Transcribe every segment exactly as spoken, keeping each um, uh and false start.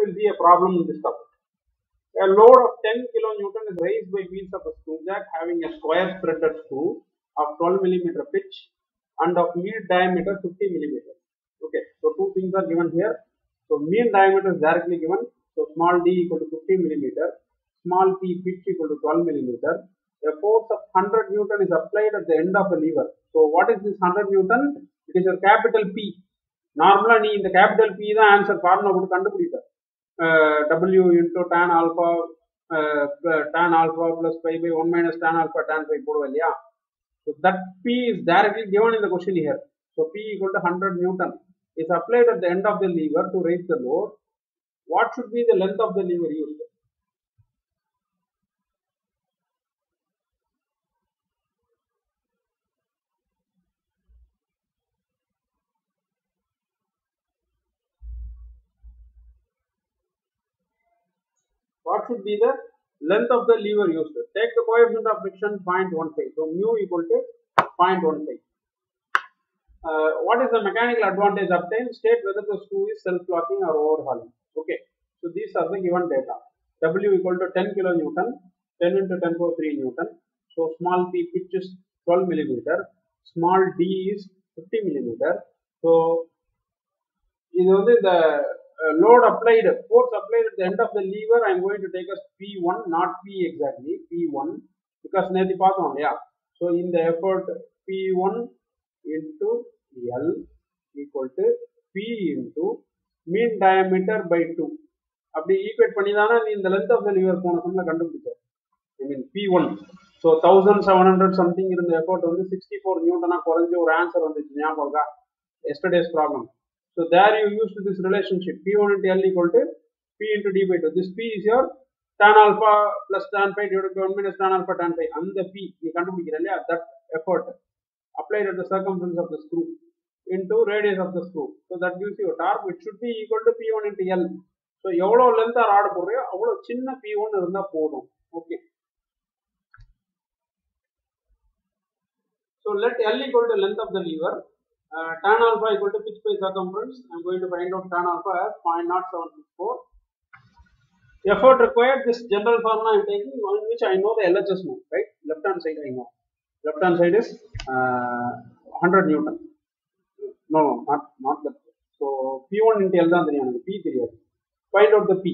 will see a problem in this topic. A load of ten kilonewton is raised by means of a screw jack having a square threaded screw of twelve millimeter pitch and of mean diameter fifty millimeter. Okay, so two things are given here. So mean diameter is directly given. So small d equal to fifty millimeter, small p pitch equal to twelve millimeter. A force of one hundred newton is applied at the end of a lever. So what is this one hundred newton? It is your capital P. Normally, in the capital P the answer formula would contribute. Uh, W into tan alpha uh, tan alpha plus pi by one minus tan alpha tan pi. Yeah. So that P is directly given in the question here. So P equal to one hundred newton is applied at the end of the lever to raise the load. What should be the length of the lever used? What should be the length of the lever used? Take the coefficient of friction zero point one five. So mu equal to zero point one five. Uh, what is the mechanical advantage obtained? State whether the screw is self-locking or overhauling. Okay. So these are the given data. W equal to ten kilonewton, ten into ten power three newton. So small p pitch is twelve millimeter, small d is fifty millimeter. So this is the uh, load applied, force applied at the end of the lever. I am going to take as P one, not P exactly, P one, because nethi paathom, yeah. So in the effort, P one into L equal to P into mean diameter by two. அப்படி equate பண்ணி தானே நீ இந்த length of the liver போன சம்ல கண்டுபிடிச்ச. I mean P one. So thousand seven hundred something இருந்த effort வந்து சிக்ஸ்டி ஃபோர் நியூட்டனா குறைஞ்ச ஒரு ஆன்சர் வந்துச்சு ஞாபகம் இருக்கா? Yesterday's problem. So there you used this relationship P one into L equal to P into D by two. This P is your tan alpha plus tan pi divided by one minus tan alpha tan pi. And the P you கண்டுபிடிக்கிற இல்லையா? That effort applied at the circumference of the screw into radius of the screw. So that gives you a torque which should be equal to P one into L. So எவ்வளோ லென்த்தா rod போடுறியோ அவ்வளோ சின்ன P one இருந்தா போதும். Okay. So let L equal to length of the lever. Uh, tan alpha equal to pitch by circumference. I am going to find out tan alpha as zero point zero seven six four. Effort required, this general formula I am taking, on which I know the L H S now, right? Left hand side I know. Left hand side is uh, one hundred newton. No, no, not, not that. So P one into L தான் தெரியும் எனக்கு, P தெரியாது. Find out the P.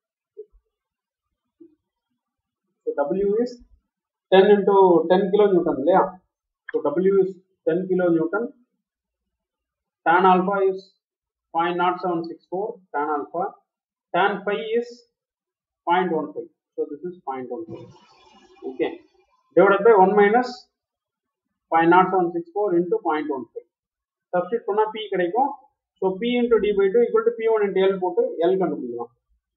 So W is ten into ten kilonewton, இல்லையா? So W is ten kilonewton. Tan alpha is zero point zero seven six four, tan alpha. Tan pi is zero point one five. So this is zero point one five. Okay. Divided by one minus zero point zero seven six four into zero point one five. Substitute பண்ணா P கிடைக்கும். So P into D by two equal to P one into L போட்டு L கண்டுபிடிக்கலாம்.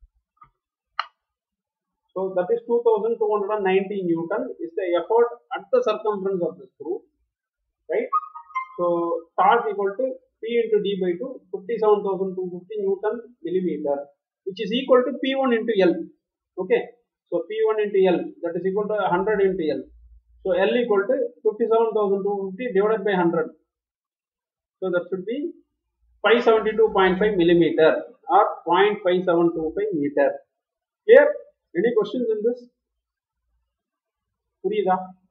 So that is two thousand two hundred ninety newton is the effort at the circumference of the screw. Right. So torque equal to P into D by two, fifty-seven thousand two hundred fifty newton millimeter, which is equal to P one into L. Okay. So P one into L, that is equal to one hundred into L. So L equal to fifty-seven thousand two hundred fifty divided by one hundred. So that should be five seventy-two point five millimeter or zero point five seven two five meter. Clear? Any questions in this? புரியுதா?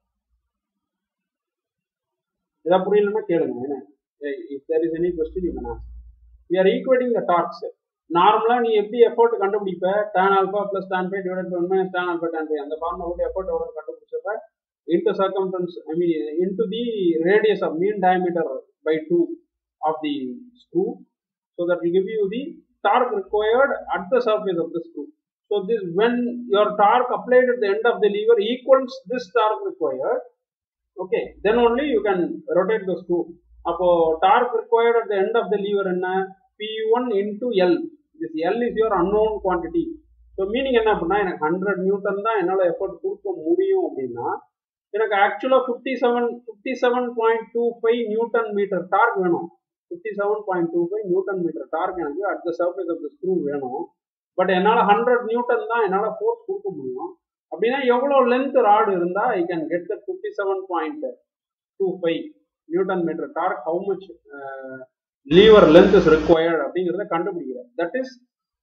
இதா புரியலன்னா கேளுங்க. என்ன? If there is any question you can ask. We are equating the torques. நார்மலா நீ எப்படி effort கண்டுபிடிப்ப? tan alpha plus tan pi divided by one minus tan alpha tan pi. அந்த ஃபார்முலா போட்டு எஃபோர்ட் எவ்வளவு கண்டுபிடிச்சப்ப into circumference, I mean into the radius of mean diameter by two of the screw, so that will give you the torque required at the surface of the screw. So this, when your torque applied at the end of the lever equals this torque required, okay, then only you can rotate the screw. அப்போ torque required at the end of the lever என்ன? P one into L. This L is your unknown quantity. So meaning என்ன அப்படின்னா, எனக்கு one hundred newton தான் என்னால effort கொடுக்க முடியும் அப்படின்னா, எனக்கு ஆக்சுவலா fifty-seven point two five newton metre torque வேணும். fifty-seven point two five newton metre torque எனக்கு at the surface of the screw வேணும். பட் என்னால one hundred நியூட்டன் தான் என்னால ஃபோர்ஸ் கொடுக்க முடியும். அப்படின்னா எவ்வளவு லென்த் ராடு இருந்தா I can get the fifty-seven point two five newton metre torque, how much uh, lever length is required அப்படிங்கறத கண்டுபிடிக்கிறேன். That is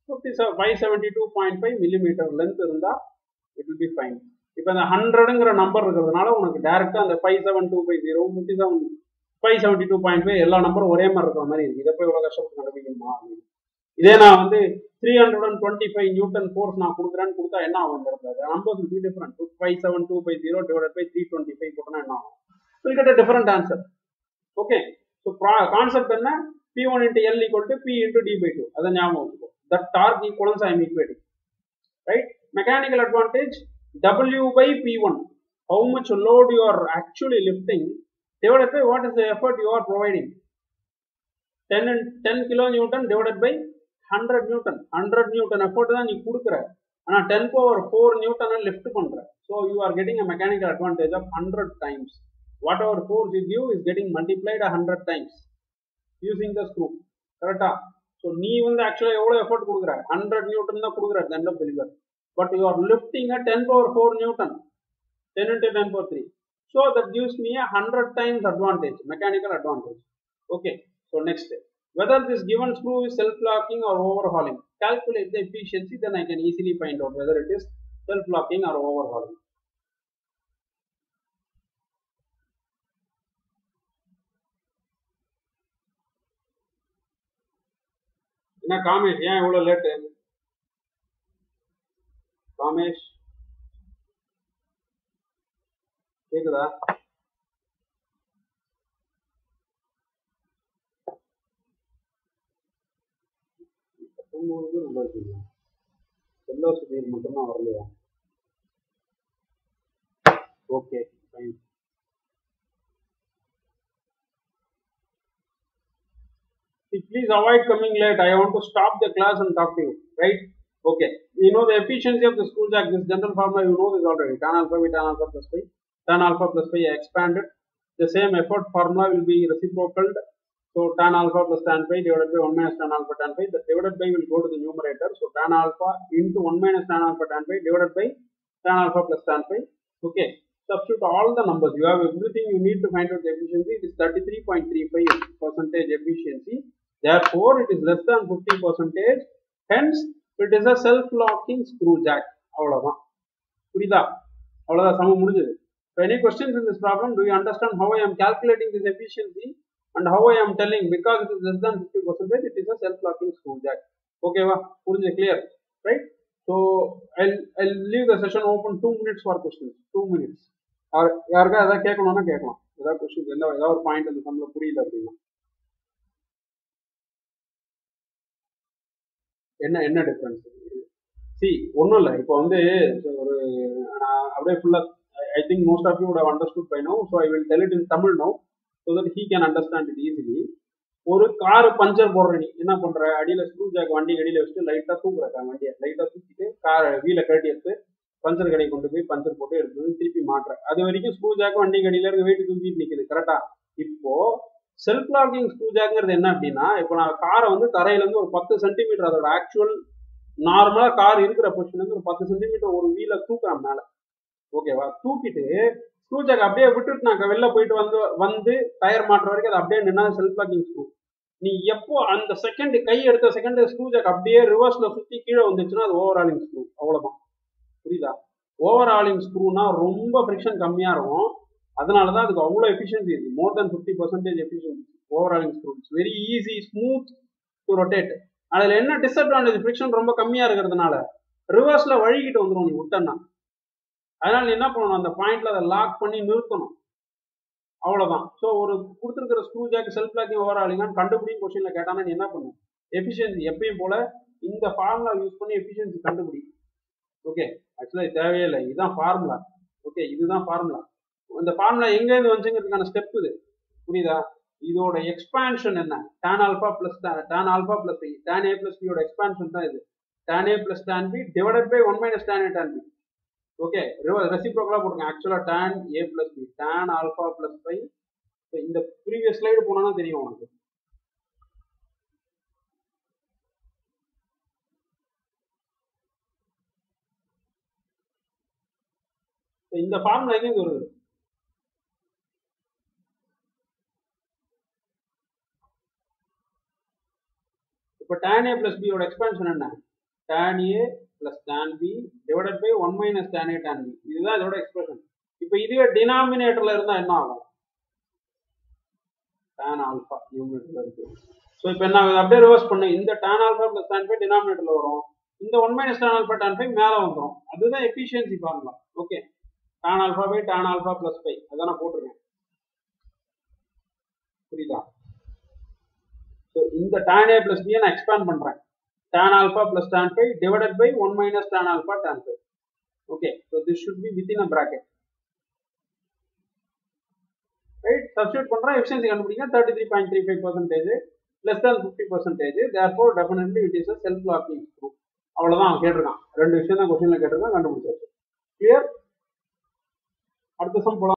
five seventy-two point five millimeter length இருந்தா it will be fine. இப்போ அந்த ஹண்ட்ரடுங்கிற number இருக்கிறதுனால உனக்கு டைரக்டா அந்த five seven two five zero fifty-seven five seventy-two point five எல்லா நம்பரும் ஒரே மாதிரி இருக்கிற மாதிரி இருக்கு. இதை போய் இவ்வளவு கஷ்டப்பட்டு கண்டுபிடிக்கணுமா? இதே நான் வந்து three twenty-five நியூட்டன் ஃபோர்ஸ் நான் கொடுக்குறேன்னு கொடுத்தா என்ன ஆகும்? Numbers will be different. five seven two five zero divided by three twenty-five போட்டா என்ன ஆகும்? We'll get a different answer. Okay. So concept என்ன? P one into L equal to P into D by two. அதை ஞாபகம் வச்சுக்கோ. That torque equivalence I am equating. Right? Mechanical advantage W by P one. How much load you are actually lifting divided by what is the effort you are providing. ten and ten kilonewton divided by one hundred newton. one hundred newton effort தான் நீ கொடுக்குற. ஆனா ten power four newton lift பண்ற. So you are getting a mechanical advantage of one hundred times. Whatever force you give is getting multiplied one hundred times using the screw. Correct? So நீ வந்து actually எவ்வளவு effort கொடுக்குற? one hundred newton தான் கொடுக்குற at the end of the lever. But you are lifting a ten power four newton. ten into ten power three. So that gives me a one hundred times advantage, mechanical advantage. Okay. So next, whether this given screw is self-locking or overhauling. Calculate the efficiency, then I can easily find out whether it is self-locking or overhauling. என்ன காமேஷ், ஏன் இவ்வளவு late? Kamesh கேக்குதா? Yellow Sudhir மட்டும்தான் வரலையா? Okay fine. Please avoid coming late. I want to stop the class and talk to you. Right? Okay. You know the efficiency of the screw jack. This general formula you know this already. Tan alpha by tan alpha plus phi. Tan alpha plus phi expanded. The same effort formula will be reciprocal. So tan alpha plus tan phi divided by one minus tan alpha tan phi. The divided by will go to the numerator. So tan alpha into one minus tan alpha tan phi divided by tan alpha plus tan phi. Okay. Substitute all the numbers. You have everything you need to find out the efficiency. It is thirty-three point three five percentage efficiency. Therefore, it is less than fifty percentage. Hence, it is a self-locking screw jack. அவ்வளவுதான். புரியுதா? அவ்வளவுதான், சமம் முடிஞ்சது. So any questions in this problem? Do you understand how I am calculating this efficiency and how I am telling because it is less than fifty percentage, it is a self-locking screw jack. Okay va? புரிஞ்சு clear? Right? So I'll I'll leave the session open two minutes for questions. two minutes. யாருக்கா ஏதாவது கேட்கணும்னா கேட்கலாம். ஏதாவது questions என்ன ஏதாவது ஒரு point அந்த சம்ல புரியல அப்படின்னா என்ன என்ன டிஃபரன்ஸ்? சி ஒன்றும் இல்லை. இப்போ வந்து ஒரு நான் அப்படியே ஃபுல்லாக I think most of you would have understood by now. So I will tell it in Tamil no so that he can understand it easily. ஒரு காரு பஞ்சர் போடுற நீ என்ன பண்ற? அடியில் ஸ்க்ரூ ஜாக் வண்டி அடியில் வச்சுட்டு லைட்டாக தூக்குற வண்டியை லைட்டாக தூக்கிட்டு காரை வீலை கட்டி எடுத்து பஞ்சர் கடை கொண்டு போய் பஞ்சர் போட்டு எடுத்து திருப்பி மாட்டுற. அது வரைக்கும் ஸ்க்ரூ ஜாக் வண்டி கடியில இருக்க வெயிட் தூக்கிட்டு நிற்குது. கரெக்டா? இப்போ செல்ஃப் லாக்கிங் ஸ்க்ரூ ஜாக்ங்கிறது என்ன அப்படின்னா, இப்போ நான் காரை வந்து தரையில இருந்து ஒரு பத்து சென்டிமீட்டர் அதோட ஆக்சுவல் நார்மலா கார் இருக்கிற பொசிஷன் இருந்து ஒரு பத்து சென்டிமீட்டர் ஒரு வீல தூக்குறேன் மேல. ஓகேவா? தூக்கிட்டு ஸ்க்ரூ ஜாக் அப்படியே விட்டுட்டு நான் வெளில போயிட்டு வந்து வந்து டயர் மாட்டுற வரைக்கும் அது அப்படியே நின்னா செல்ஃப் லாக்கிங் ஸ்க்ரூ. நீ எப்போ அந்த செகண்ட் கை எடுத்த செகண்ட் ஸ்க்ரூ ஜாக் அப்படியே ரிவர்ஸ்ல சுத்தி கீழே வந்துச்சுன்னா அது ஓவர் ஆலிங் ஸ்க்ரூ. அவ்வளவுதான். புரியுதா? ஓவர் ஆலிங் ஸ்க்ரூனா ரொம்ப ஃப்ரிக்ஷன் கம்மியா இருக்கும். அதனாலதான் அதுக்கு அவ்வளோ எஃபிஷியன்சி இருக்கு. More than fifty percentage efficiency overhauling screw. It's very easy, smooth to rotate. அதுல என்ன டிஸ்அட்வான்டேஜ்? ஃப்ரிக்ஷன் ரொம்ப கம்மியா இருக்கிறதுனால ரிவர்ஸ்ல வழிகிட்டு வந்துடும் நீ விட்டனா. அதனால நீ என்ன பண்ணணும்? அந்த பாயிண்ட்ல அதை லாக் பண்ணி நிறுத்தணும். அவ்வளவுதான். ஸோ ஒரு கொடுத்துருக்கிற ஸ்க்ரூ ஜாக் செல்ஃப் லாக்கிங் ஓவர் ஆலிங்கான்னு கண்டுபிடி கொஸ்டின்ல கேட்டானா நீ என்ன பண்ணு? எஃபிஷியன்சி எப்பயும் போல இந்த ஃபார்முலா யூஸ் பண்ணி எஃபிஷியன்சி கண்டுபிடி. ஓகே, ஆக்சுவலா இது தேவையே இல்லை. இதுதான் ஃபார்முலா. ஓகே, இதுதான் ஃபார்முலா. இந்த ஃபார்முலா எங்க இருந்து வந்துச்சுங்கிறதுக்கான ஸ்டெப் இது. புரியுதா? இதோட எக்ஸ்பான்ஷன் என்ன? tan alpha plus tan alpha plus b, tan a plus பியோட எக்ஸ்பான்ஷன் தான் இது. tan a plus tan b divided by one minus tan a tan b. Okay, ரெசிப்ரோக்கலா போடுங்க. ஆக்சுவலா tan a plus b, tan alpha plus phi. இந்த previous slide போனா தெரியும் உனக்கு. இந்த ஃபார்முலா எங்க வருது? இப்போ tan a plus b யோட எக்ஸ்பான்ஷன் என்ன? tan A plus tan B divided by one minus tan A tan B. இதுதான் இதோட எக்ஸ்பிரஷன். இப்போ இதுவே டினாமினேட்டர்ல இருந்தா என்ன ஆகும்? tan alpha நியூமரேட்டர்ல இருக்கு. ஸோ இப்போ என்ன அப்படியே ரிவர்ஸ் பண்ணு. இந்த tan alpha plus tan phi டினாமினேட்டர்ல வரும். இந்த one minus tan alpha tan phi மேல வந்துரும். அதுதான் efficiency formula. Okay, tan alpha by tan alpha plus phi அதான் நான் போட்டுருக்கேன். புரியுதா? ஸோ இந்த tan A plus B நான் எக்ஸ்பேண்ட் பண்றேன். tan alpha plus tan phi divided by one minus tan alpha tan phi. Okay, so this should be within a bracket. Right? Substitute பண்றேன், efficiency கண்டுபிடிங்க. thirty-three point three five percent less than fifty percent. Therefore, definitely it is a self-locking screw. அவ்வளவுதான் கேட்டிருக்கான். ரெண்டு விஷயம் தான் क्वेश्चनல கேட்டிருக்கான், கண்டுபிடிச்சாச்சு. Clear? அடுத்த சம் போலாம்.